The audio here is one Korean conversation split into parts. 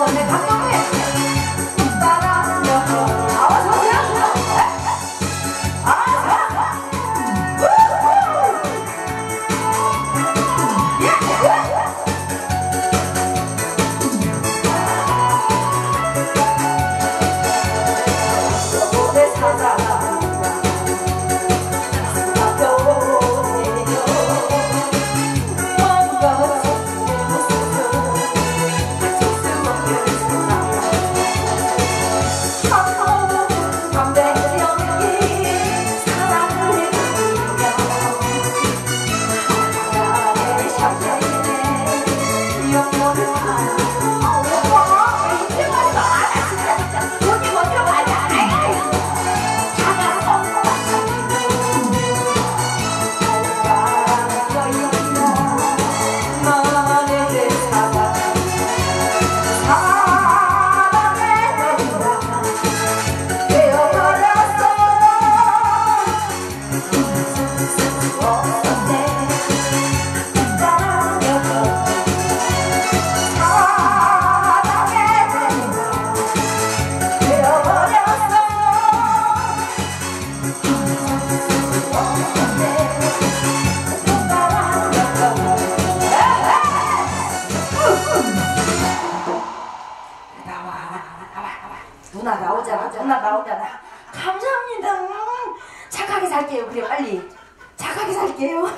누나 나오잖아. 감사합니다. 착하게 살게요. 그래 빨리 착하게 살게요.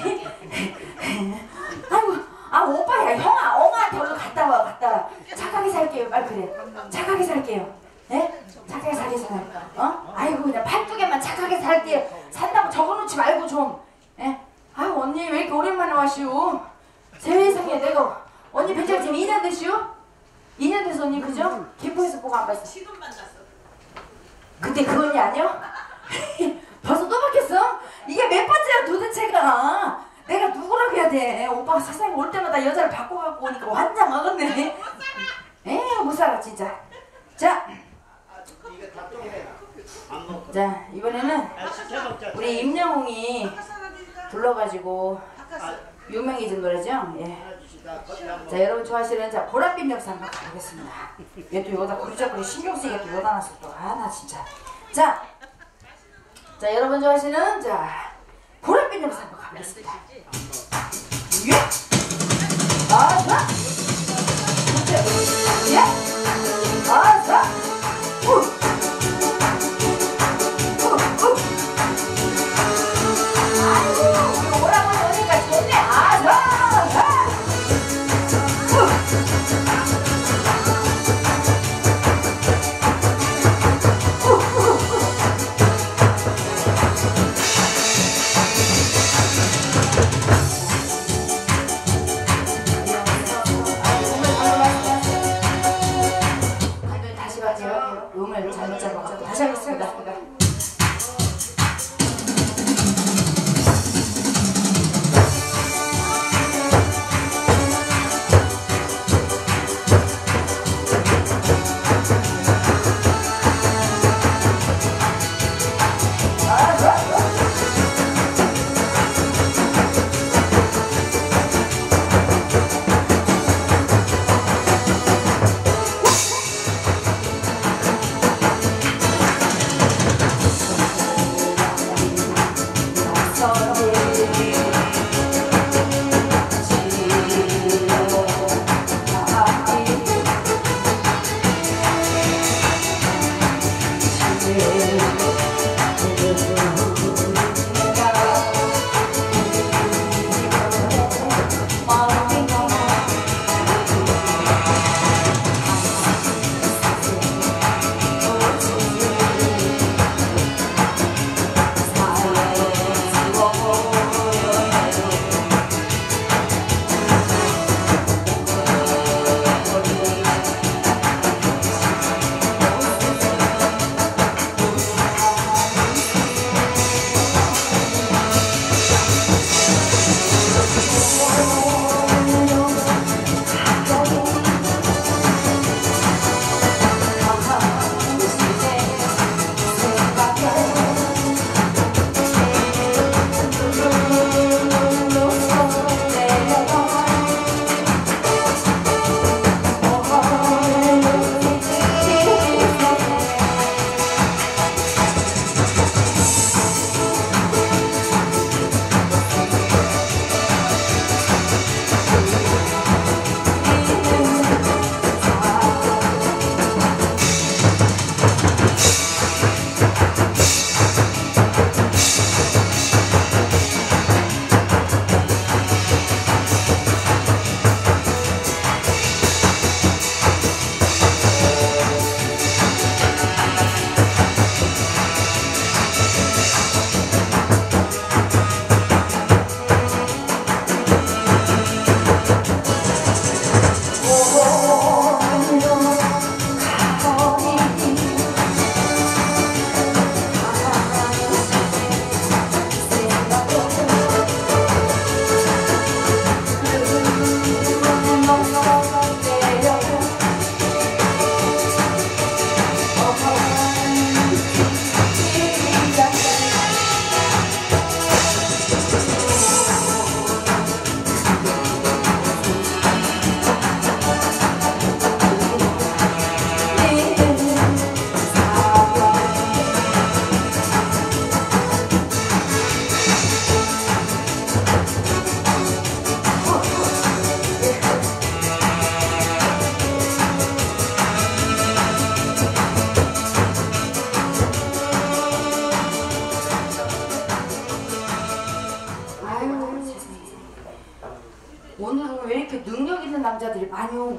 아이고 오빠야 형아 엄마한테 얼른 갔다 와. 착하게 살게요. 빨리 그래 착하게 살게요. 네? 착하게 살겠어요. 아이고 그냥 팔뚝에만 착하게 살게요. 산다고 적어놓지 말고 좀. 예? 아유 언니 왜 이렇게 오랜만에 와시오? 세상에 내가 언니 뵌지 지금 2년 됐시오? 2년 됐어 언니 그죠? 김포에서 보고 안 봤어. 지금 만났어. 근데 그 언니 아니야? 벌써 또 바뀌었어? 이게 몇 번째야 도대체가? 내가 누구라고 해야 돼? 오빠가 세상에 올 때마다 여자를 바꿔갖고 오니까 환장하겠네. 에휴 못 살아 진짜. 자 이번에는 우리 임영웅이 불러가지고 유명해진 노래죠? 예. 자 여러분 좋아하시는 자 보랏빛 역사 한번 가보겠습니다. 얘 또 여기다 그리자그리 신경 쓰이게 또 여기다 놨어 또. 나 진짜. 자 여러분 좋아하시는 자 보랏빛 역사 한번 가보겠습니다. 예. 좋아. 예. 좋아. 아이고 오라고 하니까 좋네. 좋아. 다시 갈게요. 음을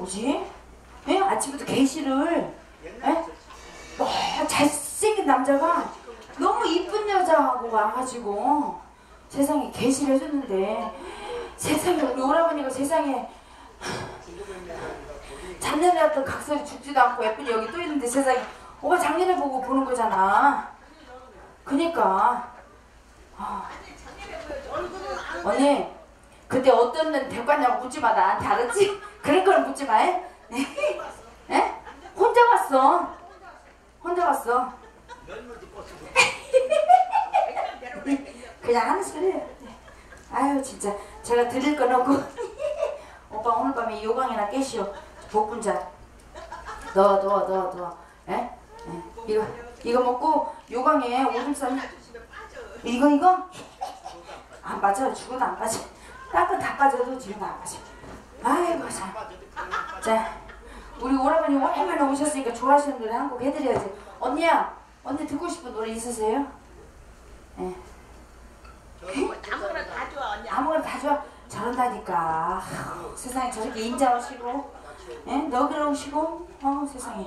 뭐지? 예? 아침부터 게시를 예? 뭐 잘생긴 남자가 너무 이쁜 여자하고 와가지고 세상에 게시를 해줬는데 세상에 우리 오라버니가 세상에 작년에 왔던 각설이 죽지도 않고 예쁜이 여기 또 있는데 세상에 오빠 작년에 보고 보는 거잖아. 그니까 언니 그때 어떤 년 데리고 왔냐고 묻지마. 나한테 알았지? 그런 걸 묻지마. 에? 에? 혼자 왔어. 혼자 왔어. 그냥 하는 소리예요. 아유 진짜 제가 드릴 건 없고 오빠 오늘 밤에 요강이나 깨시오. 복분자 넣어. 에? 이거 먹고 요강에 오줌 싸면 이거? 안 빠져. 죽어도 안 빠져. 닦은 다 빠져도 지금 안 빠져. 아이고 참. 자 우리 오라버니 오랜만에 오셨으니까 좋아하시는 노래 한 곡 해드려야지. 언니야 언니 듣고 싶은 노래 있으세요? 예. 아무거나 다 좋아 언니. 아무거나 다 좋아. 저런다니까. 세상에 저렇게 인자하시고 예? 너그러우시고 세상에.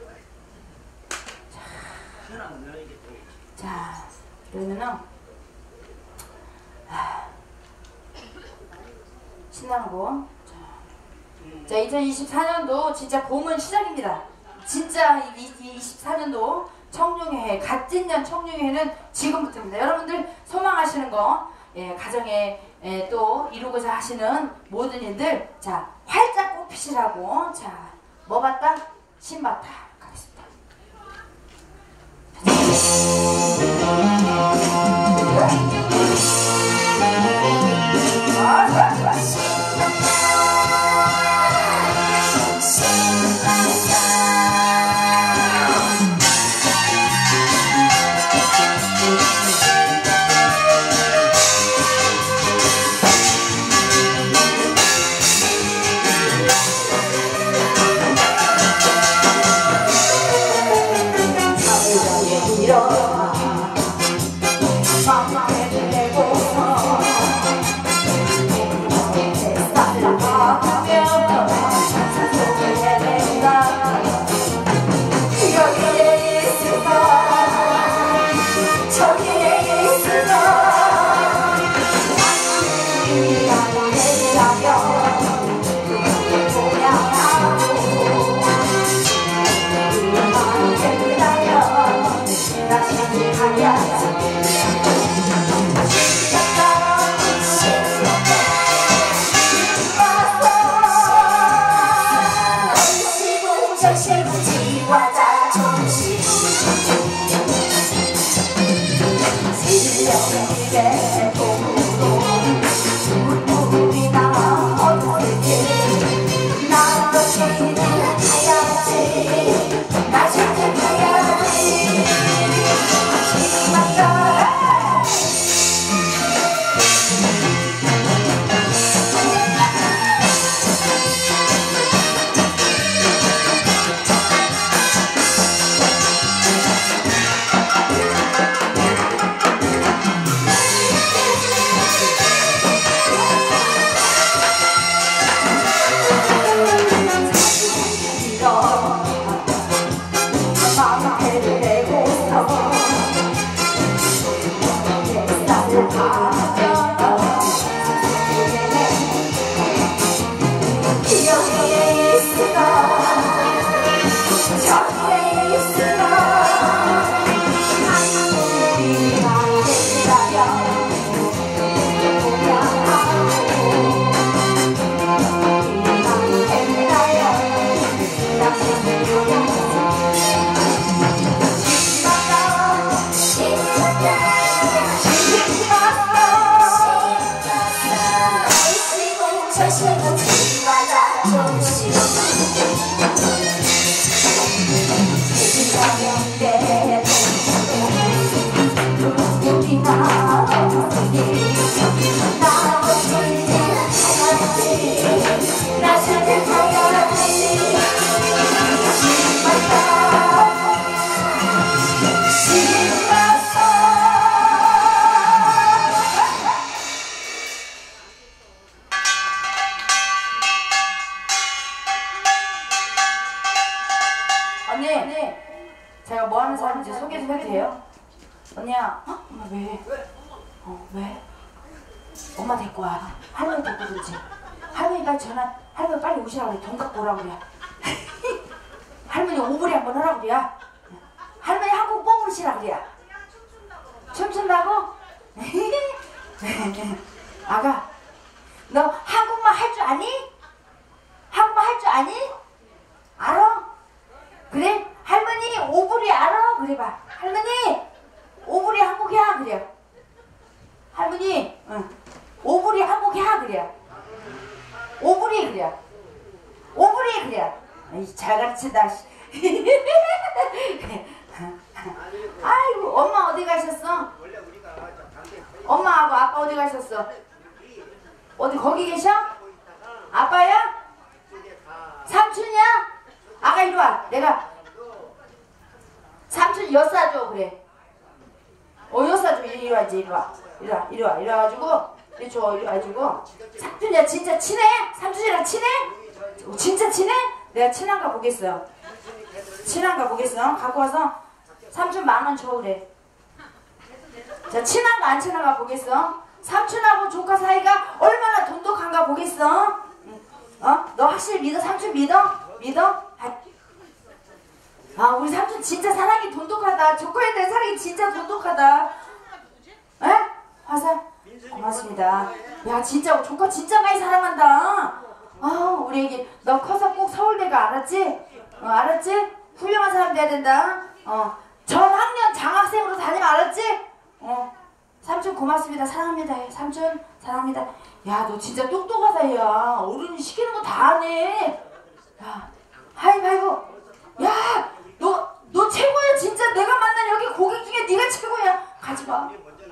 자 그러면은 신나는 거. 자 2024년도 진짜 봄은 시작입니다. 진짜 24년도 청룡의 갓진년 청룡회는 지금부터입니다. 여러분들 소망하시는 거 예, 가정에 또 이루고자 하시는 모든 일들 자 활짝 꽃피시라고 자 뭐 봤다? 신봤다 가겠습니다. 언니 제가 뭐 하는 사람인지 소개 좀 해도 돼요? 언니야. 어? 엄마 왜? 왜? 엄마 데리고 와. 할머니 데리고 오든지. 할머니 빨리 전화. 할머니 빨리 오시라고 그래. 돈 갖고 오라고 그래. 할머니 오브리 한번 하라고 그래. 할머니 한국 뽑으시라고 그래. 춤춘다고? 아가 너 한국말 할 줄 아니? 한국말 할 줄 아니? 알아? 그래? 할머니 오브리 알아? 그래 봐. 할머니 오브리 한국이야 그래. 할머니 오브리 한국이야 그래. 오브리 그래. 오브리 그래. 잘 가르친다. 아이고 엄마 어디 가셨어? 엄마하고 아빠 어디 가셨어? 어디 거기 계셔? 아빠야? 삼촌이야? 아가 이리 와. 내가 삼촌 엿 사줘 그래. 엿 사줘. 이리 와 이제 이리 와. 이리 와. 이리 와가지고 이리 줘. 이리 와가지고 삼촌이야 진짜 친해? 삼촌이랑 친해? 진짜 친해? 내가 친한가 보겠어. 친한가 보겠어. 갖고 와서 삼촌 10,000원 줘 그래. 자 친한가 안 친한가 보겠어. 삼촌하고 조카 사이가 얼마나 돈독한가 보겠어. 너 확실히 믿어? 삼촌 믿어? 믿어? 우리 삼촌 진짜 사랑이 돈독하다. 조카에 대한 사랑이 진짜 돈독하다. 에? 화살? 고맙습니다. 야 진짜 조카 진짜 많이 사랑한다. 우리 애기 너 커서 꼭 서울대 가. 알았지? 알았지? 훌륭한 사람 돼야 된다. 전학년 장학생으로 다니면 알았지? 삼촌 고맙습니다. 사랑합니다. 삼촌 사랑합니다. 야 너 진짜 똑똑하다. 야 어른이 시키는 거 다 하네. 야 하이파이브. 야 너 최고야. 진짜 내가 만난 여기 고객 중에 네가 최고야. 가지마.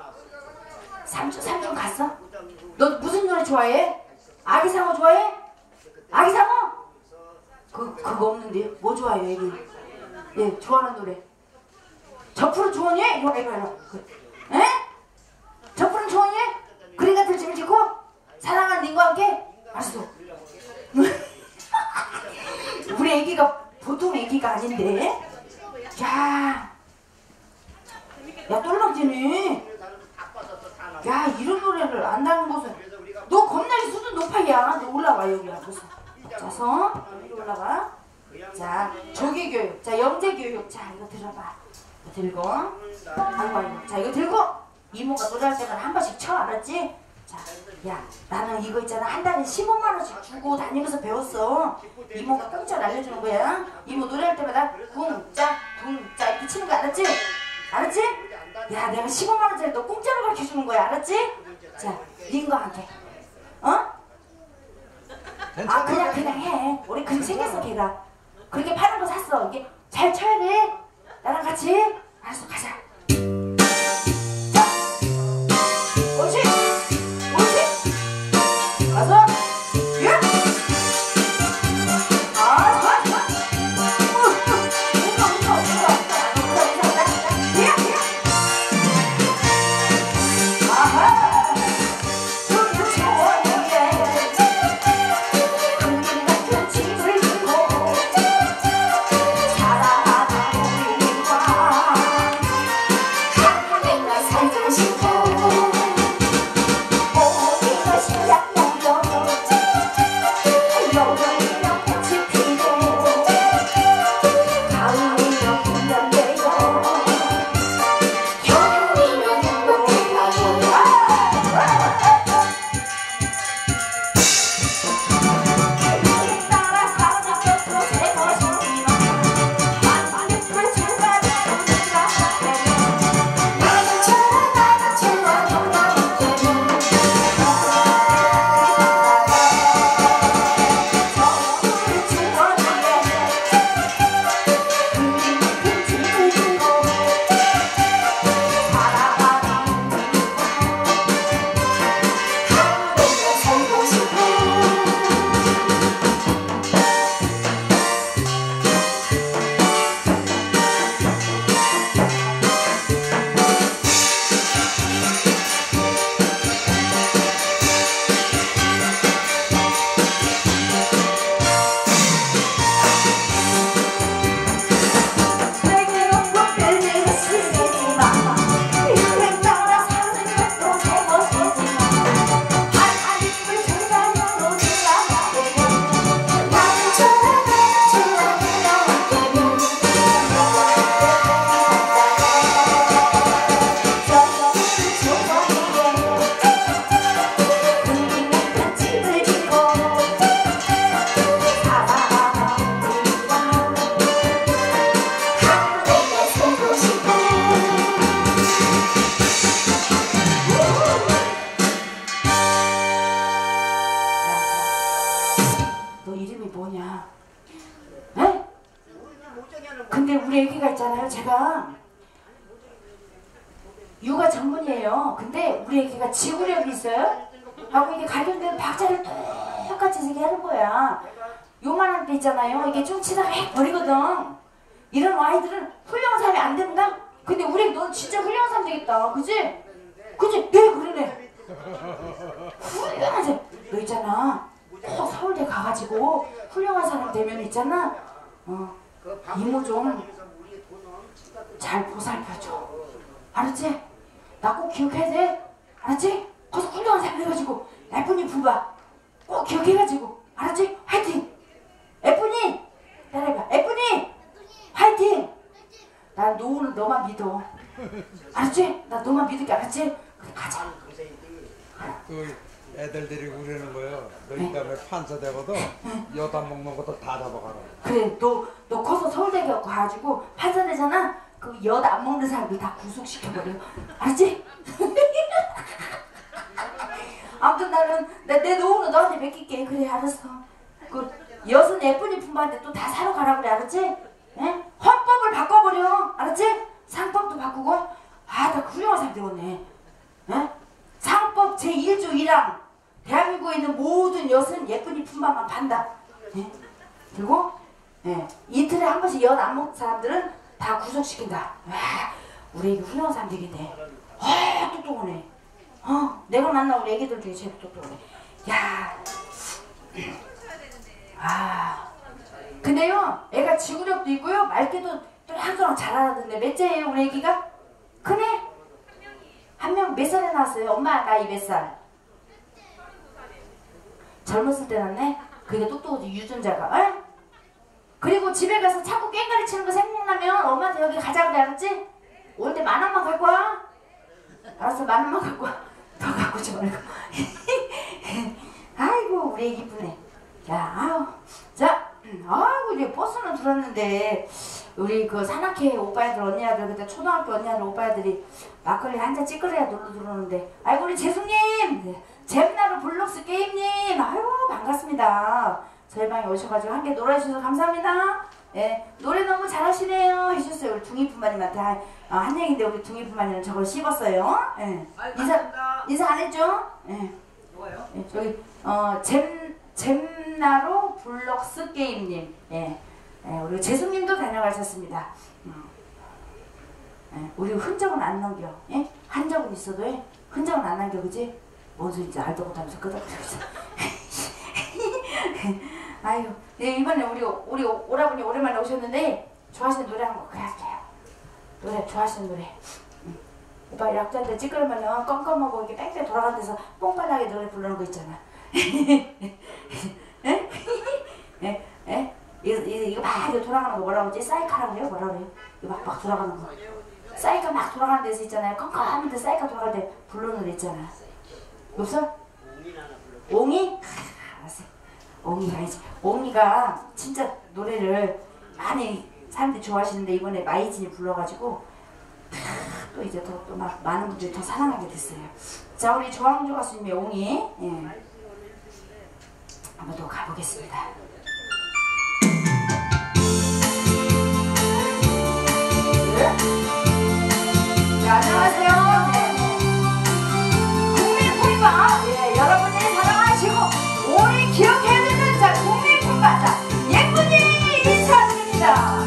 삼촌 갔어? 너 무슨 노래 좋아해? 아기상어 좋아해? 아기상어? 그거 없는데 뭐 좋아해요 애기? 예 좋아하는 노래. 저프로 좋으니? 이거 에? 저프로 좋으니? 그림 같은 짐을 짓고 사랑하는 님과 함께? 알았어. 우리 애기가 보통 애기가 아닌데. 야 똘망지네. 야 이런 노래를 안다는 것은 너 겁나게 수준 높아야. 너 올라와 여기 와보세요. 자서 이리 올라가. 자 조기교육. 자 영재교육. 자 이거 들어봐. 이거 들고 아이고. 자 이거 들고 이모가 노래할 때마다 한 번씩 쳐. 알았지? 자 야 나는 이거 있잖아 한 달에 150,000원씩 주고 다니면서 배웠어. 이모가 공짜로 알려주는 거야. 이모 노래할 때마다 궁짜 이렇게 치는 거. 알았지? 알았지? 야 내가 150,000원짜리 너 공짜로 가르쳐주는 거야. 알았지? 자 님과 함께 그냥 해. 우리 그렇게 생겼어 걔가. 그렇게 파는 거 샀어. 이게 잘 쳐야 돼. 나랑 같이. 알았어 가자. 자 옳지 가서 예. 좋아. 근데 우리 애기가 있잖아요. 제가 육아 전문이에요. 근데 우리 애기가 지구력이 있어요. 하고 이게 가려운데 박자를 똑같이 세게 하는 거야. 요만한 때 있잖아요. 이게 좀 치다가 획 버리거든. 이런 아이들은 훌륭한 사람이 안 된다? 근데 우리 애기 너 진짜 훌륭한 사람 되겠다. 그치? 그치? 네 그러네. 훌륭한 사람. 너 있잖아. 꼭 서울대 가가지고 훌륭한 사람 되면 있잖아. 이모 좀 잘 보살펴줘. 알았지? 나 꼭 기억해야 돼. 알았지? 거기서 훌륭한 사람 해가지고 예쁜이 부봐. 꼭 기억해가지고. 알았지? 화이팅! 예쁜이! 따라해봐. 예쁜이! 화이팅! 난 노우는 너만 믿어. 알았지? 나 너만 믿을게. 알았지? 그래 가자. 그 애들 데리고 그러는 거예요. 너 이따가 판사 되고도 여단 먹는 것도 다 잡아가라. 그래 너 커서 서울대 가가지고 판사 되잖아. 그 엿 안 먹는 사람들 다 구속시켜버려. 알았지? 아무튼 나는 내 노후는 너한테 맡길게. 그래 알았어. 그 엿은 예쁜이 품바한테 또 다 사러 가라 그래. 알았지? 에? 헌법을 바꿔버려. 알았지? 상법도 바꾸고. 아 나 훌륭한 사람 되겠네. 에? 상법 제1조 1항 대한민국에 있는 모든 엿은 예쁜이 품바만 판다. 에? 그리고 이틀에 한 번씩 엿 안 먹는 사람들은 다 구속시킨다. 와, 우리 애기 훌륭한 사람 되겠네. 똑똑하네. 내가 만난 우리 애기들 중에 제일 똑똑하네. 야, 근데요, 애가 지구력도 있고요, 말귀도 또랑또랑 잘 알아듣네. 몇째예요, 우리 애기가? 크네? 한 명 몇 살에 낳았어요? 엄마 나이 몇 살? 젊었을 때 낳네? 그게 똑똑하지, 유전자가. 에? 그리고 집에 가서 자꾸 깽가리 치는 거 생각나면 엄마한테 여기 가자 그래. 알았지? 올 때 10,000원만 갖고 와. 알았어, 10,000원만 갖고 와. 더 갖고 오지 말고. 아이고 우리 애기 이쁘네. 자, 아이고 이제 버스는 들었는데 우리 그 산악회 오빠애들 언니들 그때 초등학교 언니들 오빠애들이 막걸리 한 잔 찌끄려야 놀러 들어오는데 아이고 우리 재숙님, 잼나루 블록스 게임님, 아이고 반갑습니다. 저희 방에 오셔가지고 함께 놀아주셔서 감사합니다. 예, 노래 너무 잘하시네요 해주셨어요. 우리 둥이품마님한테 한 얘기인데 우리 둥이품마님은 저걸 씹었어요. 예. 인사 안 했죠? 예. 뭐예요? 예, 저기 잼나루 블록스 게임님, 예, 우리 재숙님도 다녀가셨습니다. 예, 우리 흔적은 안 남겨. 예? 한 적은 있어도 흔적은 안 남겨. 그지? 뭔 소리인지 알도 못하면서 끄덕끄덕 있어. 아이고, 이번에 우리 오라버니 오랜만에 오셨는데 좋아하시는 노래 한 곡 할게요. 노래 좋아하시는 노래. 오빠 약자인데 찌끄러면은 껌껌하고 이렇게 뺑뺑 돌아가는 데서 뽕빨하게 노래 부르는 거 있잖아. 이거 막 이거 돌아가는 거 뭐라고 그러지? 사이카라고 해요? 뭐라고 해요? 이거 막 돌아가는 거. 사이카 막 돌아가는 데서 있잖아요. 껌껌한데 사이카 돌아갈 때 부르는 노래 있잖아. 없어? 옹이? 알았어. 옹이가 아니지. 옹이가 진짜 노래를 많이 사람들이 좋아하시는데 이번에 마이진이 불러가지고 또 이제 또 막 많은 분들이 더 사랑하게 됐어요. 자, 우리 조항조 가수님의 옹이, 예, 한번 또 가보겠습니다. 네, 안녕하세요. 네. 국민품바, 예, 여러분이 사랑하시고 오래 기억해야 되는 자 국민품바, 자 예쁜이 인사드립니다.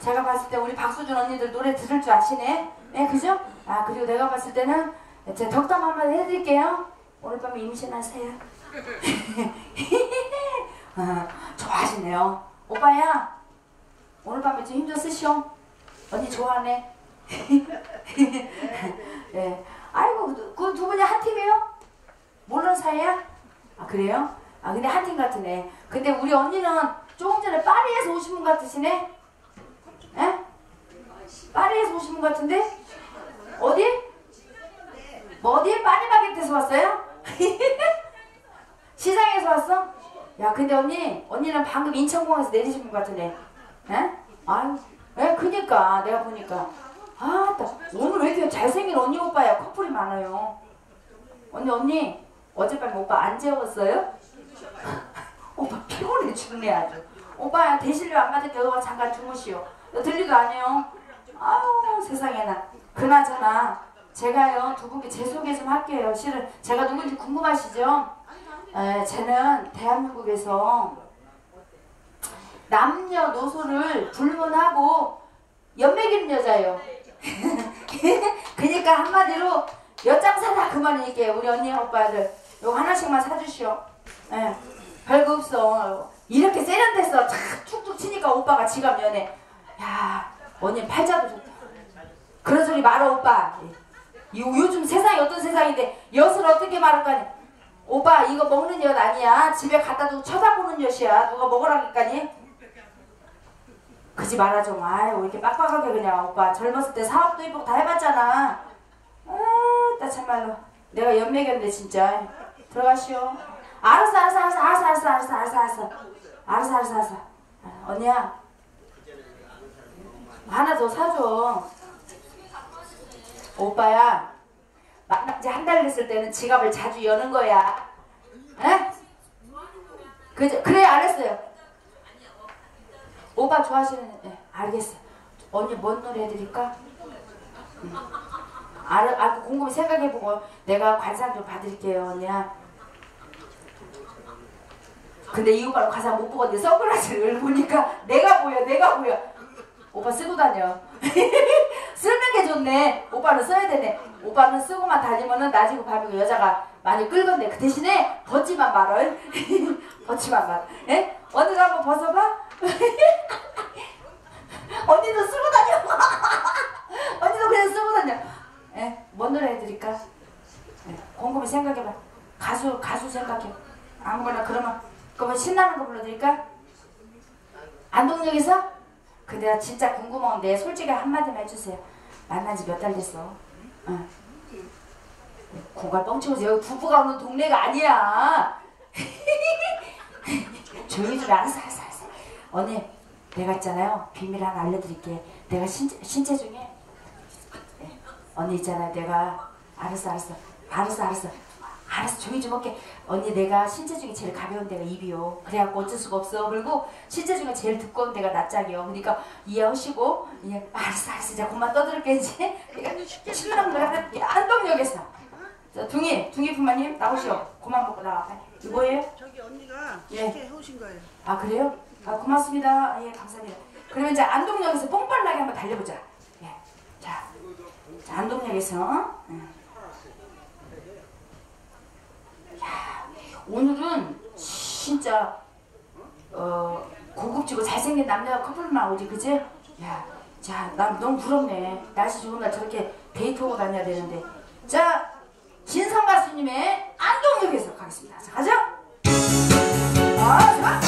제가 봤을 때 우리 박수준 언니들 노래 들을 줄 아시네. 예, 그죠? 아, 그리고 내가 봤을 때는 제가 덕담 한마디 해드릴게요. 오늘 밤에 임신하세요. 좋아하시네요. 오빠야, 오늘 밤에 좀 힘 좀 쓰시오. 언니 좋아하네. 네. 아이고, 그 두 분이 한 팀이에요? 모르는 사이야? 아, 그래요? 아, 근데 한 팀 같으네. 근데 우리 언니는 조금 전에 파리에서 오신 분 같으시네? 에? 파리에서 오신 분 같은데? 어디? 뭐 어디? 파리바게트에서 왔어요? 시장에서 왔어? 야, 근데 언니는 방금 인천공항에서 내리신 분 같으네. 에? 아유, 에, 그니까, 내가 보니까. 아, 오늘 왜 이렇게 잘생긴 언니 오빠야? 커플이 많아요. 언니, 어젯밤에 오빠 안 재웠어요? 오빠 피곤해 죽네 아주. 오빠야, 대실료 안 받을게. 너가 잠깐 주무시오. 너 들리도 안 해요? 아우, 세상에나. 그나저나, 제가요, 두 분께 제 소개 좀 할게요. 실은 제가 누군지 궁금하시죠? 쟤는 대한민국에서 남녀노소를 불문하고 연맥이는 여자예요. 그러니까 한마디로 엿장 사다 그만이니까 우리 언니 오빠들 요거 하나씩만 사주시오. 예, 별거 없어. 이렇게 세련됐어. 툭툭 치니까 오빠가 지갑 연해. 야, 언니 팔자도 좋다. 그런 소리 말어 오빠. 요즘 세상이 어떤 세상인데 엿을 어떻게 말할 거니? 오빠 이거 먹는 엿 아니야. 집에 갖다 두고 쳐다보는 엿이야. 누가 먹으라니까니? 그지 말아 좀. 아유, 이렇게 빡빡하게 그냥. 오빠 젊었을 때 사업도 이쁘고 다 해봤잖아. 나 참말로 내가 연맥이었는데 진짜. 들어가시오. 알았어. 언니야, 하나 더 사줘. 오빠야, 만난 지 한 달 됐을 때는 지갑을 자주 여는 거야. 에? 그래, 알았어요. 오빠 좋아하시는, 알겠어. 언니 뭔 노래 해드릴까? 곰곰이 생각해보고 내가 관상 좀 받을게요, 언니야. 근데 이 오빠는 관상 못 보거든요. 선글라스를 보니까 내가 보여. 오빠 쓰고 다녀. 쓰는 게 좋네. 오빠는 써야 되네. 오빠는 쓰고만 다니면은 낮이고 밤이고 여자가 많이 끌건데 그 대신에 벗지만 말어. 벗지만 말. 예? 언니도 한번 벗어봐. 언니도 쓰고 다녀. 언니도 그냥 쓰고 다녀. 예? 뭔 노래 해드릴까? 예? 곰곰이 생각해봐. 가수 생각해. 아무거나. 그러면 신나는 거 불러드릴까? 안동역에서? 근데 나 진짜 궁금한데 솔직히 한마디만 해주세요. 만난 지 몇 달 됐어? 응. 고갈 뻥치고 여기 부부가 오는 동네가 아니야. 조용히 좀. 알았어. 언니, 내가 있잖아요. 비밀 하나 알려드릴게. 내가 신체 중에 언니 있잖아요. 내가 알았어. 조용히 좀 할게. 언니, 내가 신체 중에 제일 가벼운 데가 입이요. 그래갖고 어쩔 수가 없어. 그리고 신체 중에 제일 두꺼운 데가 낯짝이요. 그러니까 이해하시고. 알았어. 이제 그만 떠들게 이제. 내가 신나는 걸 할게. 안동역에서. 자, 둥이 부마님 나오시오. 그만 먹고 나와. 이거 뭐예요? 저기 언니가 쉽게 해오신 거예요. 아, 그래요? 아, 고맙습니다. 예, 감사합니다. 그러면 이제 안동역에서 뽕빨나게 한번 달려보자. 예. 자, 안동역에서. 오늘은 진짜 고급지고 잘생긴 남자 커플만 오지, 그지? 야, 자, 난 너무 부럽네. 날씨 좋은 날 저렇게 데이트 오고 다녀야 되는데. 자, 진성 가수님의 안동역에서 가겠습니다. 자, 가죠? 좋아.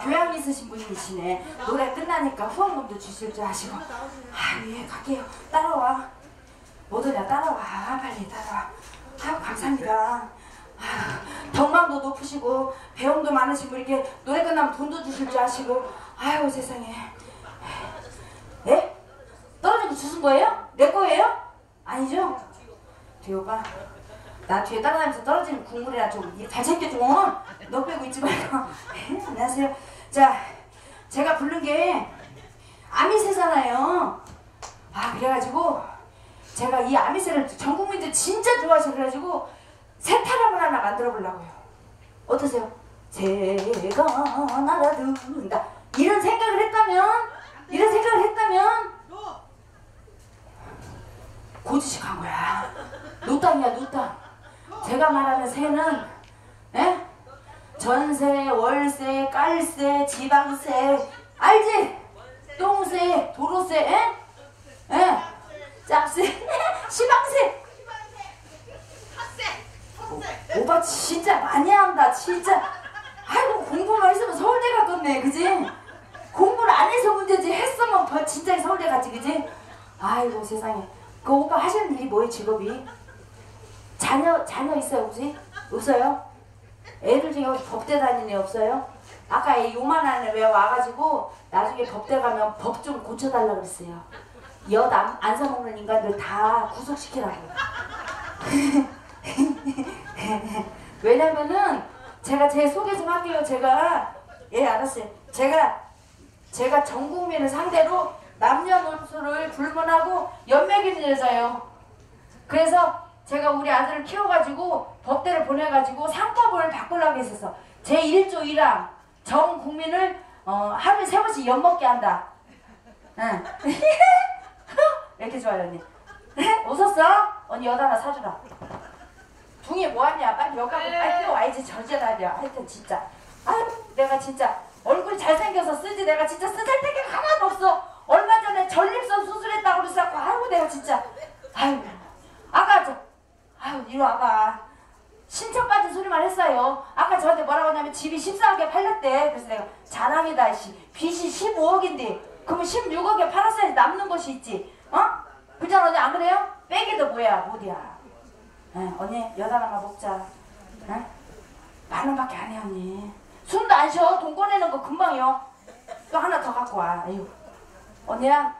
교양 있으신 분이시네. 노래 끝나니까 후원금도 주실 줄 아시고. 아, 예, 갈게요. 따라와. 뭐더냐, 따라와. 빨리 따라와. 아유, 감사합니다. 덕망도 높으시고 배움도 많으시고 이렇게 노래 끝나면 돈도 주실 줄 아시고. 아유, 세상에. 예? 떨어지고 주신 거예요? 내 거예요? 아니죠? 뒤에 오빠, 나 뒤에 따라다니면서 떨어지는 국물이라 좀 잘 챙겨줘. 너 빼고 있지 말고. 안녕하세요. 자, 제가 부른 게 아미새잖아요. 아, 그래가지고 제가 이 아미새를 전 국민들 진짜 좋아하셔. 그래가지고 새타령을 하나 만들어 보려고요. 어떠세요? 새가 날아든다. 이런 생각을 했다면 고지식한 거야. 노땅이야, 노땅. 제가 말하는 새는, 에? 전새, 월새, 깔새, 지방새, 알지? 똥새, 도로새, 에? 에? 짭새, 시방새. 오빠 진짜 많이 한다, 진짜. 아이고, 공부만 했으면 서울대 갔겠네, 그지? 공부를 안 해서 문제지, 했으면 진짜 서울대 갔지, 그지? 아이고, 세상에. 그 오빠 하시는 일이 뭐예요, 직업이? 자녀 있어요, 혹시? 없어요? 애들 중에 혹시 법대 다니는 애 없어요? 아까 애 요만한 애 왜 와가지고 나중에 법대 가면 법 좀 고쳐달라 그랬어요. 엿 안 사먹는 인간들 다 구속시키라고. 왜냐면은 제가 제 소개 좀 할게요. 예, 알았어요. 제가 전 국민을 상대로 남녀노소를 불문하고 연맥이는 여자예요. 그래서 제가 우리 아들을 키워가지고 법대를 보내가지고 상법을 바꾸려고 했었어. 제 1조 1항 전 국민을 하루에 3번씩 엿먹게 한다. 응. 왜 이렇게 좋아요, 언니? 웃었어? 언니 엿 하나 사주라. 둥이 뭐하냐? 빨리 엿 갖고 빨리 와야지. 저지랄이야. 하여튼 진짜. 아유, 내가 진짜 얼굴이 잘생겨서 쓰지. 내가 진짜 쓰잘데기 하나도 없어. 얼마 전에 전립선 수술했다고 그랬어. 아유, 내가 진짜. 아유, 아까 아유, 이리 와봐. 신청 빠진 소리만 했어요. 아까 저한테 뭐라고 하냐면 집이 14억에 팔렸대. 그래서 내가 자랑이다. 빚이 15억인데 그러면 16억에 팔았어야지 남는 것이 있지. 그잖아, 언니. 안 그래요? 빼기도 뭐야, 못이야. 언니, 엿 하나만 먹자. 10,000원밖에 안 해, 언니. 숨도 안 쉬어. 돈 꺼내는 거 금방이요. 또 하나 더 갖고 와. 아유. 언니야?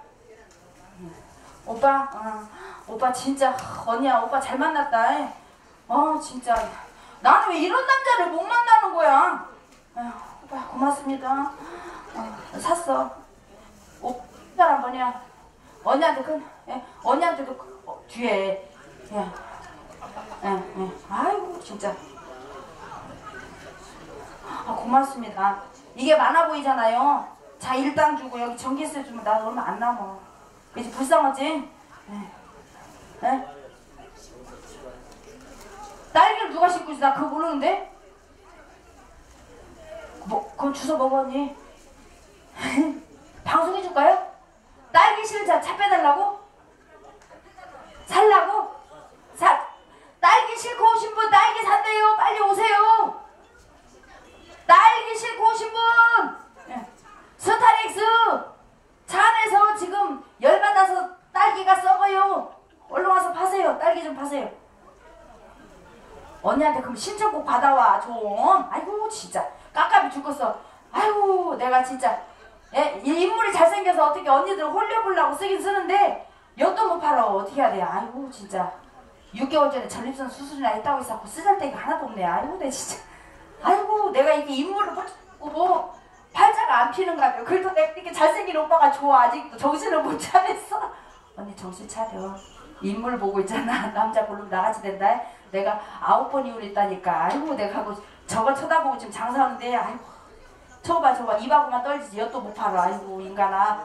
오빠? 오빠 진짜, 언니야, 오빠 잘 만났다. 진짜. 나는 왜 이런 남자를 못 만나는 거야? 오빠, 고맙습니다. 샀어. 오빠란 뭐냐? 언니한테 언니한테도 뒤에. 아이고, 진짜. 고맙습니다. 이게 많아 보이잖아요. 자, 일당 주고 여기 전기세 주면 나 얼마 안 남아. 그치, 불쌍하지? 딸기를 누가 싣고 있어? 나 그거 모르는데? 그럼 주워 먹어, 언니. 방송해줄까요? 딸기 싫은 차 빼달라고? 살라고? 딸기 싫고 오신 분 딸기 산대요. 빨리 오세요. 딸기 싫고 오신 분! 스타렉스! 차 안에서 지금 열받아서 딸기가 썩어요. 얼른 와서 파세요. 딸기 좀 파세요. 언니한테 그럼 신청곡 받아와 좀. 아이고, 진짜 깝깝이 죽겠어. 아이고, 내가 진짜 인물이 잘생겨서 어떻게 언니들 홀려보려고 쓰긴 쓰는데 엿도 못 팔아. 어떻게 해야 돼. 아이고, 진짜 6개월 전에 전립선 수술이나 했다고 해서 쓰잘데기 하나도 없네. 아이고, 내 진짜. 아이고, 내가 이게 인물을 뭐 팔자가 안 피는가 봐요. 그래도 내가 이렇게 잘생긴 오빠가 좋아. 아직도 정신을 못 차렸어. 언니 정신 차려. 인물 보고 있잖아. 남자 고르면 나같이 된다. 내가 9번 이혼했다니까. 아이고, 내가 하고 저거 쳐다보고 지금 장사하는데. 아이고, 저거 봐. 입하고만 떨리지. 엿도 못 팔아. 아이고, 인간아.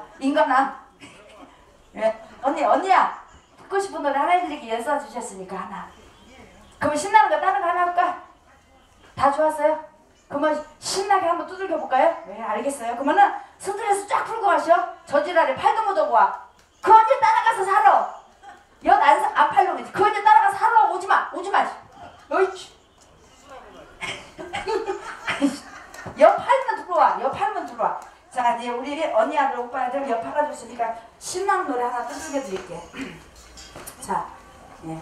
예. 언니야. 듣고 싶은 노래 하나 해드리기 연습해 주셨으니까 하나. 그러면 신나는 거 다른 거 하나 할까? 다 좋았어요? 그러면 신나게 한번 두들겨 볼까요? 네, 알겠어요. 그러면은 스트레스 쫙 풀고 가셔. 저지랄에 팔도 못 오고 와. 그 언니 따라가서 살아. 엿 안 팔려고 그러지. 그 언니 따라가서 살아. 오지마. 어이치. 엿 팔면 들어와. 엿 팔면 들어와. 자, 이제 우리 언니 아들 오빠들 옆 팔아줬으니까 신랑 노래 하나 두들겨 드릴게. 자, 예.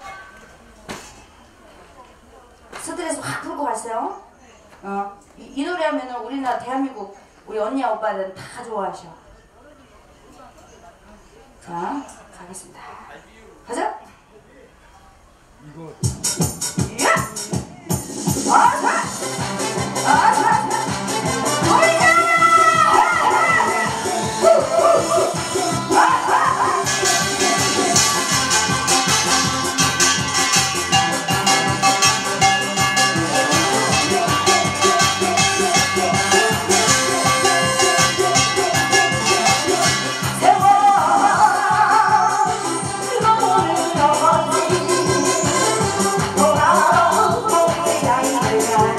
스트레스 확 풀고 가세요. 이 노래 하면은 우리나라 대한민국 우리 언니와 오빠들은 다 좋아하셔. 자, 가겠습니다. 가자. 이거 야! 아, 자! 아, 자! 노래자! 돌아오고 우리 아이들과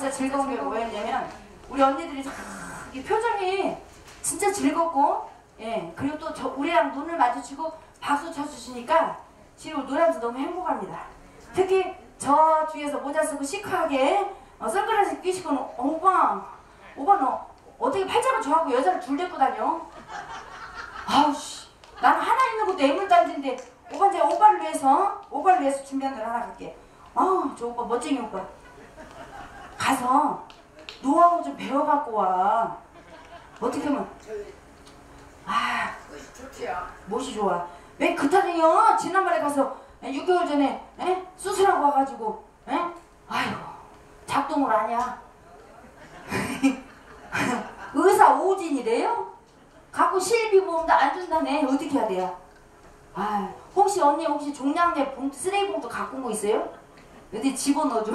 진짜 즐거운 게 뭐였냐면 우리 언니들이 이 표정이 진짜 즐겁고 예 그리고 또 우리랑 눈을 마주치고 박수 쳐주시니까 지금 노래하면서 너무 행복합니다. 특히 저 뒤에서 모자 쓰고 시크하게 선글라스 끼시고는 오빠 너 어떻게 팔자가 저하고 여자를 둘 데리고 다녀? 아우씨 나는 하나 있는 것도 애물단지인데 오빠 이제 오빠를 위해서 준비한 노래 하나 갈게. 저 오빠 멋쟁이 오빠 가서 노하우 좀 배워갖고 와. 어떻게 하면 무엇이 좋아? 왜 그타네요? 지난번에 가서 6개월 전에 수술하고 와가지고 아이고 작동을 하냐? 의사 오진이래요? 갖고 실비보험도 안 준다네. 어떻게 해야 돼요? 혹시 언니 종량제 봉투 쓰레기 봉투 갖고 온 거 있어요? 어디 집어넣어줘.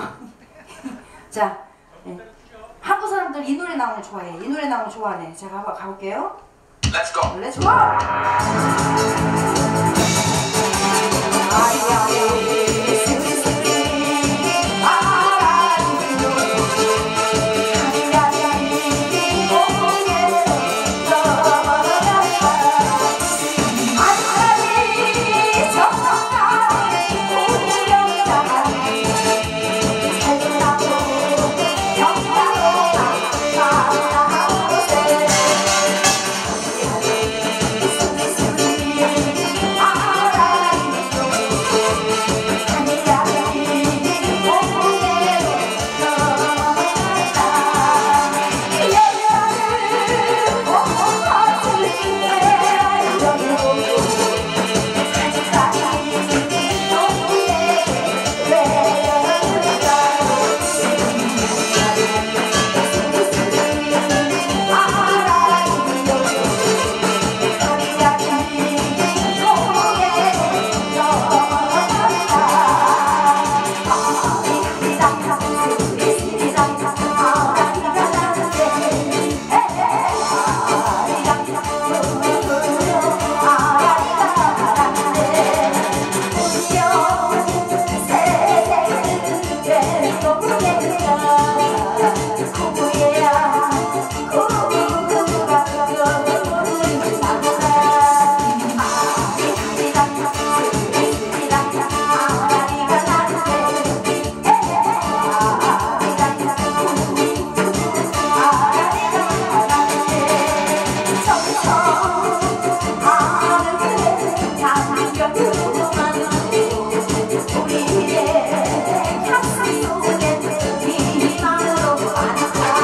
자, 한국 사람들 이 노래 나오는 거 좋아해. 이 노래 나오는 거 좋아하네. 제가 한번 가볼게요. Let's go. Let's go. 우리의 향수 속에 네 마음으로 안아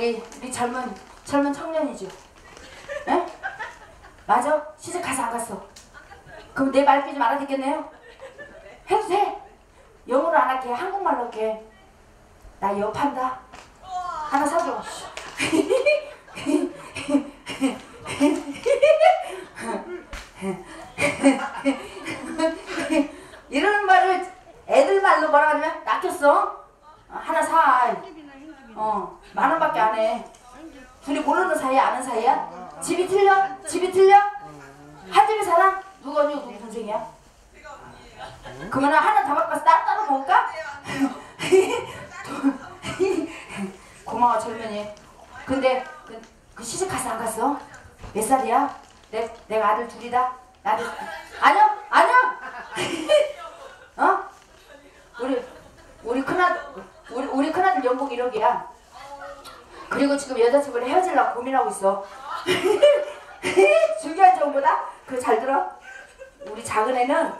우리 젊은 청년이죠. 에? 맞아? 시집 가서 안 갔어. 그럼 내 말귀 좀 알아듣겠네요? 해도 돼. 영어로 안 할게. 한국말로 할게. 나 여판다. 하나 사줘. 이런 말을 애들 말로 뭐라 하냐면 낚였어. 하나 사. 10,000원밖에 안 해. 둘이 모르는 사이야? 아는 사이야? 집이 틀려? 집이 틀려? 한 집에 살아? 누가 언니가 누구 동생이야? 그러면 하나 다 바꿔서 따로 먹을까? 고마워 젊은이. 근데 그 시집 가서 안 갔어? 몇 살이야? 내가 아들 둘이다? 나도 아니요? 어? 우리 큰아들 연봉 1억이야. 그리고 지금 여자친구랑 헤어지려고 고민하고 있어. 중요한 정보다? 그거 잘 들어? 우리 작은 애는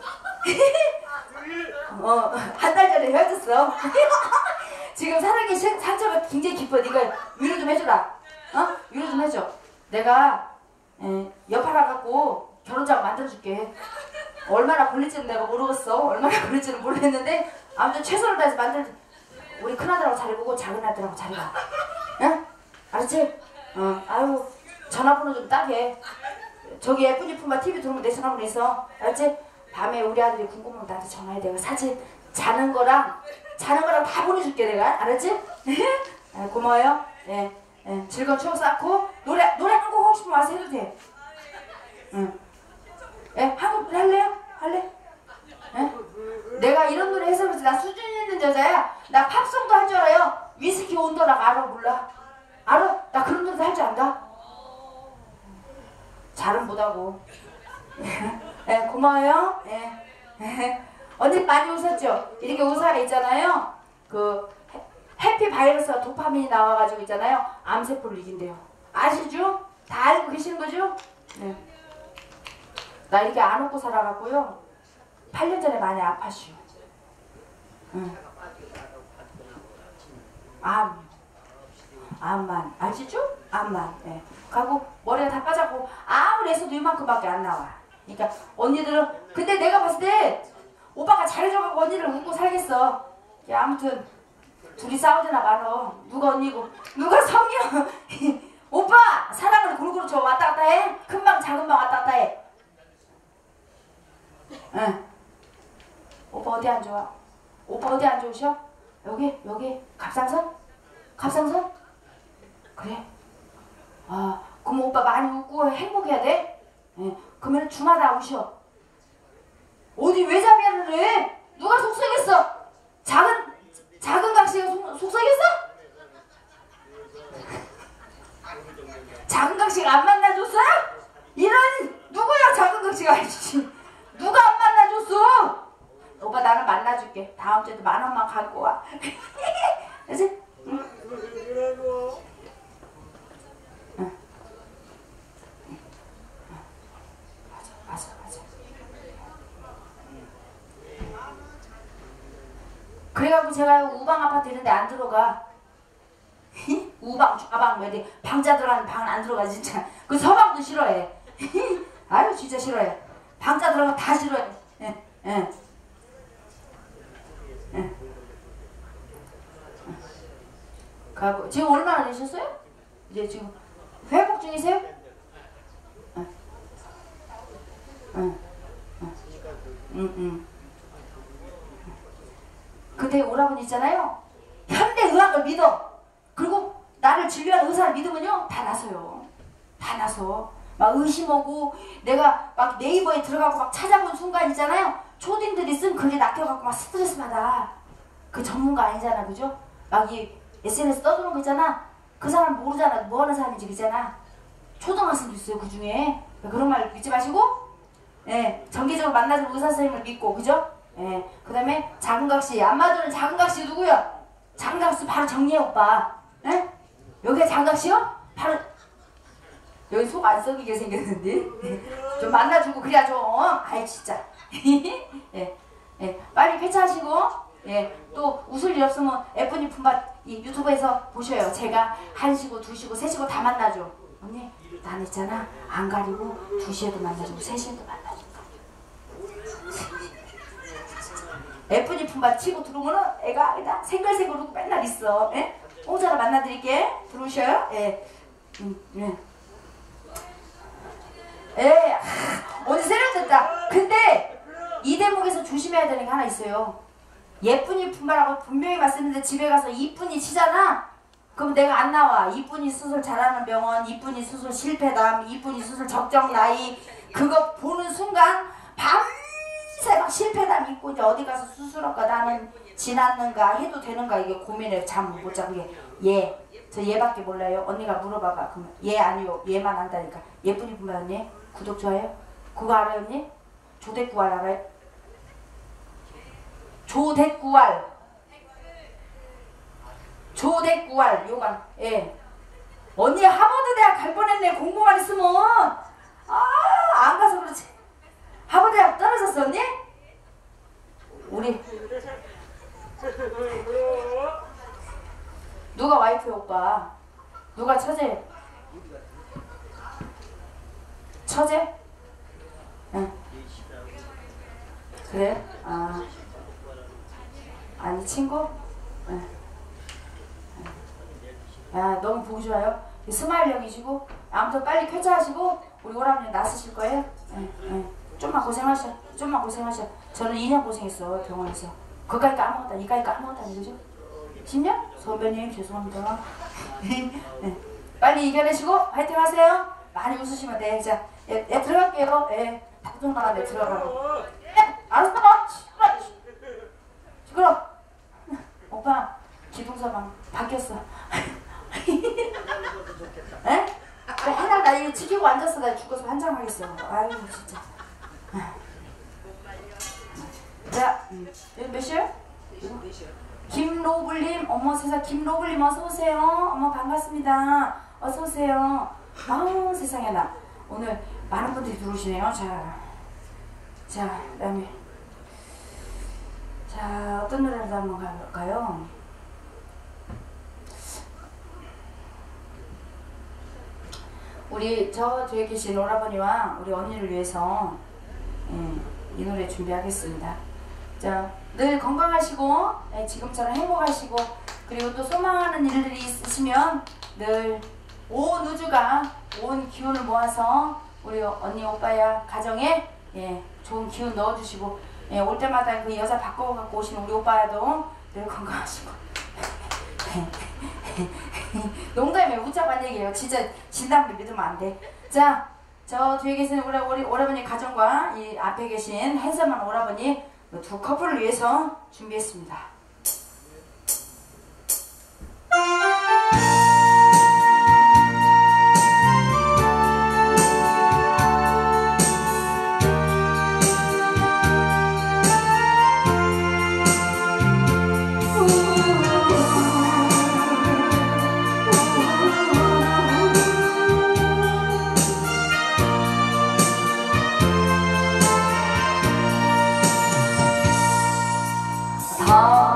한 달 전에 헤어졌어. 지금 사랑의 상처가 굉장히 깊어. 네가 위로 좀 해줘라. 위로 좀 해줘. 내가 여팔아갖고 결혼장 만들어줄게. 얼마나 걸릴지는 내가 모르겠어. 얼마나 걸릴지는 모르겠는데 아무튼 최선을 다해서 우리 큰아들하고 잘해보고 작은 아들하고 잘해봐. 응? 알았지? 아유 전화번호 좀 따게. 저기 예쁜이 품바 TV 들어오면 내 전화번호 있어. 알았지? 밤에 우리 아들이 궁금하면 나한테 전화해. 내가 사진 자는 거랑 다 보내줄게 내가. 알았지? 고마워요. 즐거운 추억 쌓고 노래 한 곡 혹시 와서 해도 돼. 한국 노래 할래요? 할래? 내가 이런 노래 해서 그렇지 나 수준 있는 여자야. 나 팝송도 할 줄 알아요. 위스키 온도락 알아 몰라? 알아? 나 그런 노래도 할 줄 안다. 잘은 못하고. 고마워요. 언니 많이 웃었죠? 이렇게 웃어야 있잖아요. 그 해피 바이러스가 도파민이 나와가지고 있잖아요. 암세포를 이긴대요. 아시죠? 다 알고 계시는 거죠? 네. 나 이렇게 안 웃고 살아갖고요. 8년 전에 많이 아팠슈. 암만 아시죠? 암만. 가고 머리가 다 빠졌고 아무리 해서도 이만큼밖에 안 나와. 그러니까 언니들은 근데 내가 봤을 때 오빠가 잘해줘가지고 언니를 웃고 살겠어. 야, 아무튼 둘이 싸우잖아 많어. 누가 언니고 누가 성이야. 오빠 사랑을 골고루 줘. 왔다 갔다 해. 큰 방 작은 방 왔다 갔다 해. 오빠 어디 안 좋아? 오빠 어디 안 좋으셔? 여기 갑상선? 그래? 그럼 오빠 많이 웃고 행복해야 돼? 그러면 주마다 우셔. 어디 외자비야를 해? 누가 속썩였어? 작은 각시가 속썩였어? 작은 각시가 안 만나줬어? 이런 누구야 작은 각시가. 누가 안 만나줬어? 오빠 나는 만나줄게. 다음 주에도 10,000원만 갖고 와. 알지? 응. 맞아. 그래갖고 제가 우방 아파트 이런데 안 들어가. 우방, 좌방, 방자 들어가는 방은 안 들어가 진짜. 그 서방도 싫어해. 아유 진짜 싫어해. 방자 들어가면 다 싫어해. 가고 지금 얼마나 되셨어요? 이제 지금 회복 중이세요? 근데 오라버니 있잖아요. 현대의학을 믿어. 그리고 나를 진료하는 의사를 믿으면요 다 나서요. 다 나서 막 의심하고 내가 막 네이버에 들어가고 막 찾아본 순간 있잖아요. 초딩들이 쓴 글이 낚여갖고 막 스트레스 받아. 그 전문가 아니잖아, 그죠? 막 이 SNS 떠드는 거 있잖아. 그 사람 모르잖아. 뭐 하는 사람인지 그잖아. 초등학생도 있어요, 그 중에. 그런 말 믿지 마시고, 정기적으로 만나는 의사 선생님을 믿고, 그죠? 그 다음에 작은각시. 안 맞으는 작은각시 누구야? 작은각시 바로 정리해, 오빠. 여기가 작은각시요? 바로, 여기 속 안 썩이게 생겼는데. 좀 만나주고, 그래야 좀, 아이, 진짜. 빨리 쾌차하시고, 또 웃을 일 없으면 예쁜이 품바 이 유튜브에서 보셔요. 제가 1시고 2시고 3시고 다 만나줘. 언니 난 있잖아 안 가리고 2시에도 만나주고 3시에도 만나줘. 예쁜이 품바 치고 들어오면은 애가 그냥 생글생글 웃고 맨날 있어. 예? 공짜로 만나드릴게. 들어오셔요? 예. 예. 예. 오늘 세련됐다. 근데 이 대목에서 조심해야 되는 게 하나 있어요. 예쁜이 품바라고 분명히 말씀드렸는데 집에 가서 이쁜이 치잖아? 그럼 내가 안 나와. 이쁜이 수술 잘하는 병원, 이쁜이 수술 실패담, 이쁜이 수술 적정 나이 그거 보는 순간 밤새 막 실패담 있고 이제 어디 가서 수술할까 나는 지났는가 해도 되는가 이게 고민해. 잠 못 자고 얘. 저 얘밖에 몰라요. 언니가 물어봐봐. 그러면 얘 아니요. 얘만 안다니까. 예쁜이 품바 언니 구독 좋아요? 그거 알아요 언니? 조대구알 알아요? 조대구알 조대구알 요강. 예. 언니 하버드 대학 갈 뻔했네. 공부만 했으면. 안 가서 그렇지. 하버드 대학 떨어졌어 언니? 우리 누가 와이프야 오빠? 누가 처제? 처제? 응. 그래? 아니 친구? 응. 야 너무 보기 좋아요. 스마일형이시고 아무튼 빨리 쾌차하시고 우리 오라버니 나서실 거예요? 응. 좀만 고생하셔. 좀만 고생하셔. 저는 2년 고생했어 병원에서. 그까이 까먹었다 이까이 까먹었다니 그죠? 10년? 선배님 죄송합니다. 네. 빨리 이겨내시고 화이팅 하세요. 많이 웃으시면 돼. 자, 예, 들어갈게요. 예, 방송 나가네 들어가고. 예, 알았어. 시끄러. 오빠 기둥서방 바뀌었어. 에? 맨날 나 이거 지키고 앉았어. 나 죽어서 환장하겠어. 아유 진짜. 자, 여기 몇 시요? 김로블님, 어머 세상 김로블님 어서 오세요. 어머 반갑습니다. 어서 오세요. 아우 세상에 나 오늘 많은 분들이 들어오시네요. 자, 그다음에 자 어떤 노래를 한번 가볼까요? 우리 저 뒤에 계신 오라버니와 우리 언니를 위해서 이 노래 준비하겠습니다. 자, 늘 건강하시고 지금처럼 행복하시고 그리고 또 소망하는 일들이 있으시면 늘 온 우주가 온 기운을 모아서 우리 언니 오빠야 가정에 좋은 기운 넣어주시고 올 때마다 그 여자 바꿔갖고 오시는 우리 오빠야도 늘 건강하시고 농담이에요. 웃자고 얘기예요. 진짜 진담도 믿으면 안 돼. 자, 저 뒤에 계신 우리 오라버니 가정과 이 앞에 계신 핸섬한 오라버니 두 커플을 위해서 준비했습니다. 다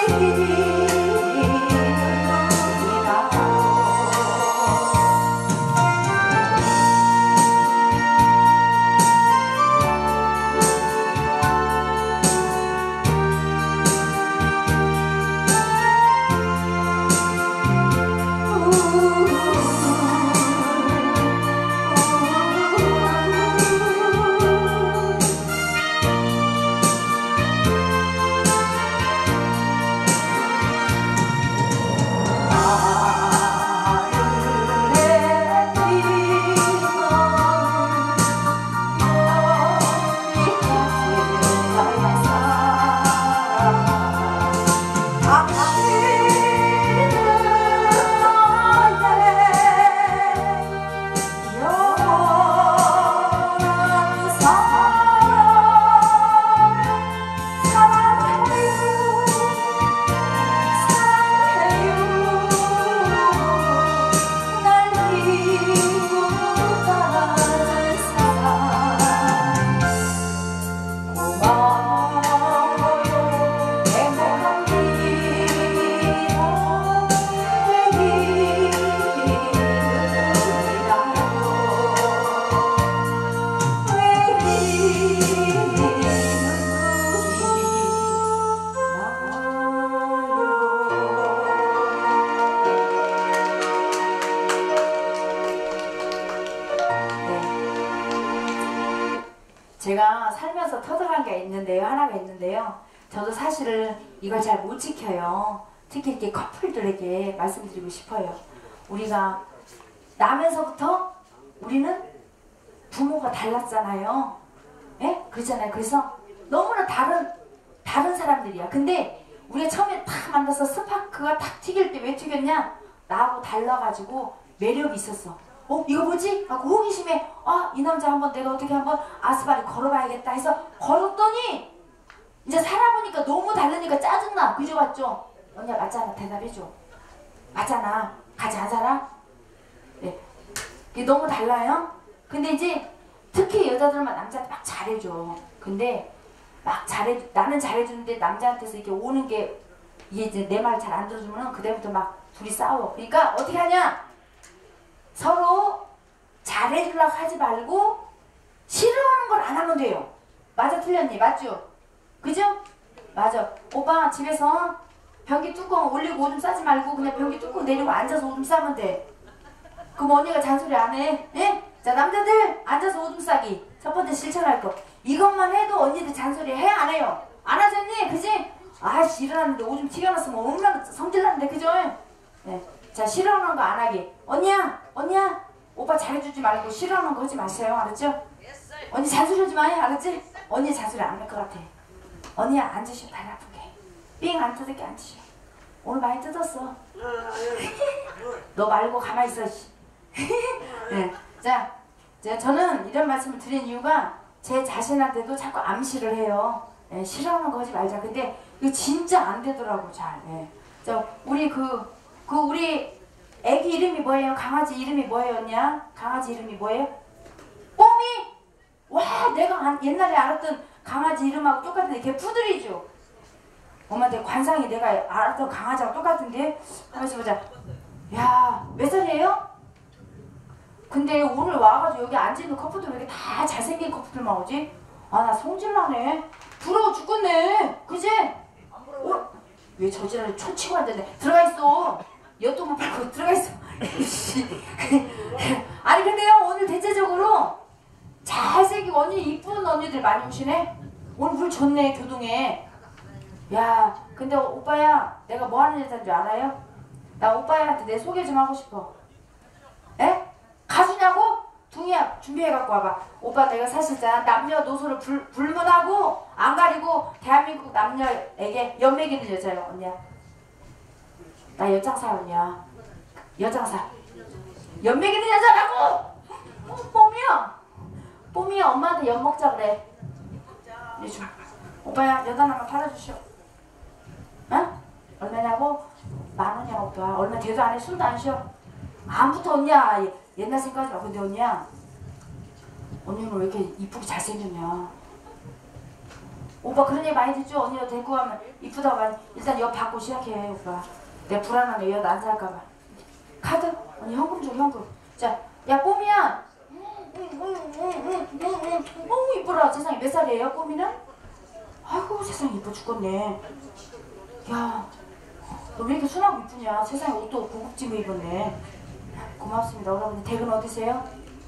제가 살면서 터득한 게 있는데요. 하나가 있는데요. 저도 사실은 이걸 잘 못 지켜요. 특히 이렇게 커플들에게 말씀드리고 싶어요. 우리가 나면서부터 우리는 부모가 달랐잖아요. 예? 그렇잖아요. 그래서 너무나 다른 사람들이야. 근데 우리가 처음에 딱 만나서 스파크가 딱 튀길 때 왜 튀겼냐? 나하고 달라가지고 매력이 있었어. 이거 뭐지? 하고 호기심에 이 남자 한번 내가 어떻게 한번 아스팔트 걸어봐야겠다 해서 걸었더니 이제 살아보니까 너무 다르니까 짜증나. 그죠? 맞죠? 언니야 맞잖아. 대답해줘. 맞잖아. 같이 안 살아? 네. 이게 너무 달라요. 근데 이제 특히 여자들만 남자한테 막 잘해줘. 근데 막 나는 잘해주는데 남자한테서 이렇게 오는 게 이게 이제 내 말 잘 안 들어주면 그때부터 막 둘이 싸워. 그러니까 어떻게 하냐? 서로 잘해주려고 하지 말고 싫어하는 걸 안 하면 돼요. 맞아 틀렸니? 맞죠? 그죠? 맞아. 오빠 집에서 변기 뚜껑 올리고 오줌 싸지 말고 그냥 변기 뚜껑 내리고 앉아서 오줌 싸면 돼. 그럼 언니가 잔소리 안 해. 예? 자 남자들 앉아서 오줌 싸기 첫 번째 실천할 거. 이것만 해도 언니들 잔소리 해? 안 해요? 안 하지 언니? 그지? 아씨 일어났는데 오줌 튀겨놨으면 얼마나 성질났는데 그죠? 네. 자 싫어하는 거 안 하기. 언니야 오빠 잘해주지 말고 싫어하는 거 하지 마세요. 알았죠? 언니 잔소리 하지 마. 알았지? 언니 잔소리 안 할 것 같아. 언니야 앉으시오. 발 아프게 삥 안 뜯을게 앉으시오. 오늘 많이 뜯었어. 너 말고 가만히 있어. 네. 자 저는 이런 말씀을 드린 이유가 제 자신한테도 자꾸 암시를 해요. 네, 싫어하는 거 하지 말자. 근데 이거 진짜 안 되더라고 잘. 네. 자 우리 우리 애기 이름이 뭐예요? 강아지 이름이 뭐예요, 언니야? 강아지 이름이 뭐예요? 뽀미! 와, 내가 옛날에 알았던 강아지 이름하고 똑같은데 걔 푸들이죠? 엄마한테 관상이 내가 알았던 강아지하고 똑같은데? 가만있어 보자. 야, 몇 살이에요? 근데 오늘 와가지고 여기 앉아있는 커플들 왜 이렇게 다 잘생긴 커플들만 오지? 아, 나 성질나네. 부러워 죽겠네. 그지? 왜 저지랄을 초치고 앉았네. 들어가 있어. 엿도 말고 들어가 있어. 아니 근데요 오늘 대체적으로 잘생기고 언니 이쁜 언니들 많이 오시네. 오늘 물 좋네 교동에. 야 근데 오빠야 내가 뭐 하는 여자인 줄 알아요? 나 오빠한테 내 소개 좀 하고 싶어. 에? 가수냐고? 둥이야 준비해갖고 와봐. 오빠 내가 사실상 남녀노소를 불문하고 안 가리고 대한민국 남녀에게 연맥이는 여자예요. 언니야 나 여장사 언니야. 여장사 연맥이는 여자라고. 뽀미야 엄마한테 연 먹자 그래. 오빠야 연 하나만 팔아주시오. 어? 얼마냐고? 10,000원이야 오빠. 얼마 되도 안 해. 술도 안 쉬어. 안부터 언니야 옛날 생각하지 마. 근데 언니야 언니는 왜 이렇게 이쁘게 잘생겼냐. 오빠 그런 얘기 많이 듣죠? 언니가 데리고 가면 이쁘다고 많이. 일단 여 받고 시작해 오빠. 내가 불안하면 여도 안 살까봐. 카드? 아니 현금 줘 현금. 자, 야 꼬미야. 너무 이쁘라. 세상에 몇 살이에요 꼬미는? 아이고 세상에 이뻐 죽겠네. 야, 너 왜 이렇게 순하고 이쁘냐? 세상에 옷도 고급지게 입었네. 고맙습니다. 여러분 댁은 어디세요?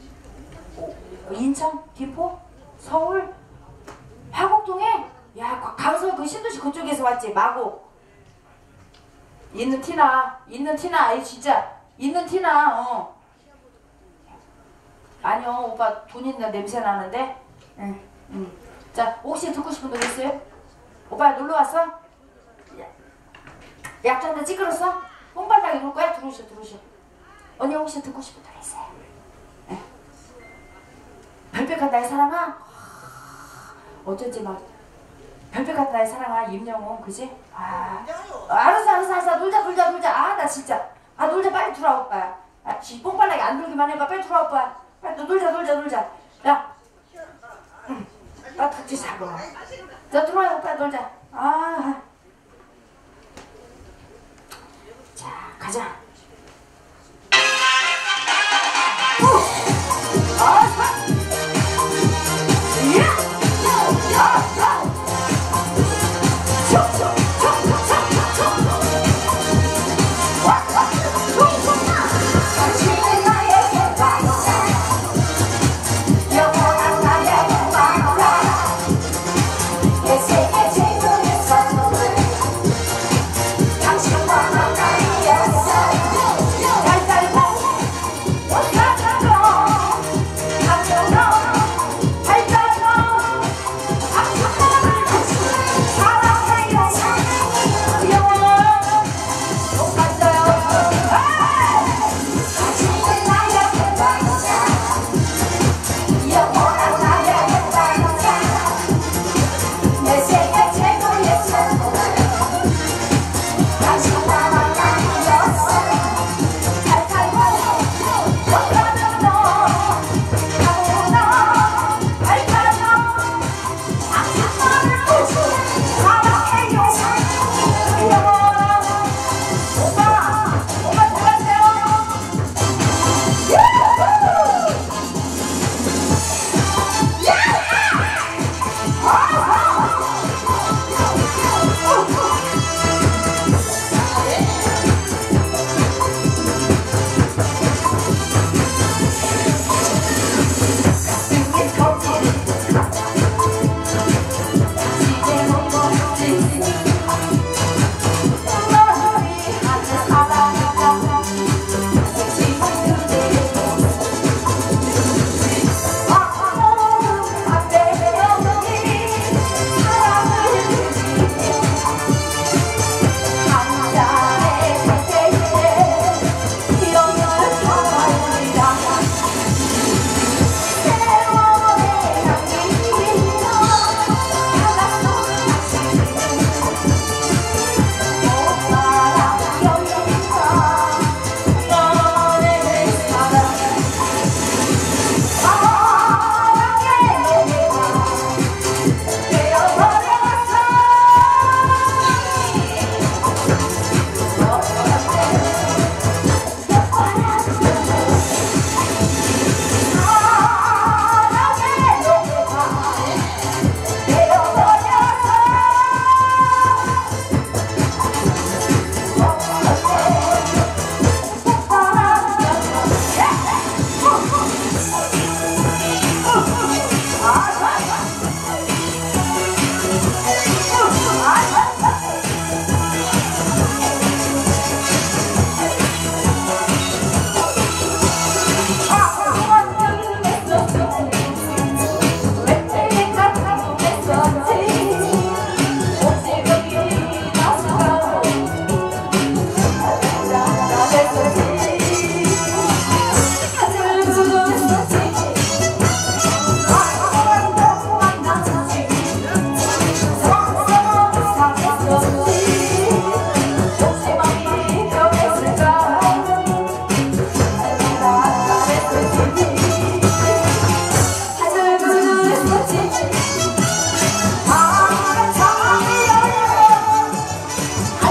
인천? 김포? 서울? 화곡동에? 야 강서 그 신도시 그쪽에서 왔지 마곡. 있는 티나 아이 진짜 있는 티나. 아니요 오빠 돈 있는 냄새 나는데. 응. 자 혹시 듣고 싶은 노래 있어요? 오빠 놀러 왔어? 약주 한잔 찌그렀어? 뽕빨하게 놀 거야? 들어오셔. 언니 혹시 듣고 싶은 노래 있어요? 네. 별빛 같은 나의 사랑아? 어쩐지 막 별빛 같은 나의 사랑아 임영웅 그지? 알았어 놀자. 아 나 진짜 놀자 빨리 들어와 오빠야. 뽕빨하게 안 놀기만 해봐. 빨리 들어와 오빠. 빨리 놀자. 야 나 같이 자고 너 들어와 오빠 놀자. 자 가자. It's